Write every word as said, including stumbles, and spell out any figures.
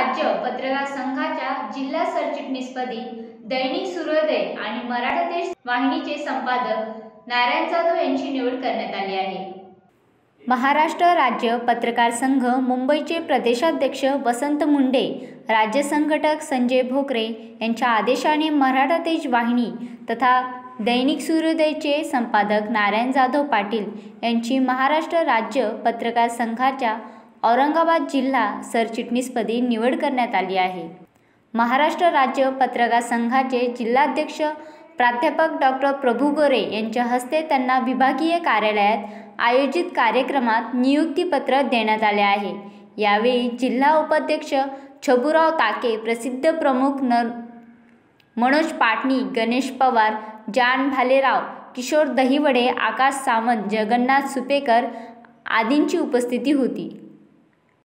राज्य पत्रकार संघाच्या जिल्हा सरचिटणीसपदी दैनिक सूर्योदय आणि मराठा देश वाहिनीचे संपादक नारायण जाधव यांची निवड करण्यात आली आहे। महाराष्ट्र राज्य पत्रकार संघ मुंबईचे प्रदेशाध्यक्ष वसंत मुंडे, राज्य संघटक संजय भोकरे यांच्या आदेशाने मराठा देश वाहिनी तथा दैनिक सूर्योदयचे संपादक नारायण जाधव पाटील यांची महाराष्ट्र राज्य पत्रकार संघाच्या औरंगाबाद जिल्हा सरचिटणीसपदी निवड करण्यात आली आहे। महाराष्ट्र राज्य पत्रकार संघाचे जिल्हाध्यक्ष प्राध्यापक डॉक्टर प्रभू गोरे यांच्या हस्ते त्यांना विभागीय कार्यालयात आयोजित कार्यक्रमात नियुक्तीपत्र देण्यात आले आहे। यावेळी जिल्हा उपाध्यक्ष छबुराव ताके, प्रसिद्ध प्रमुख नर मनोज पाटणी, गणेश पवार, जान भालेराव, किशोर दहिवडे, आकाश सावंत, जगन्नाथ सुपेकर आदींची उपस्थिती होती।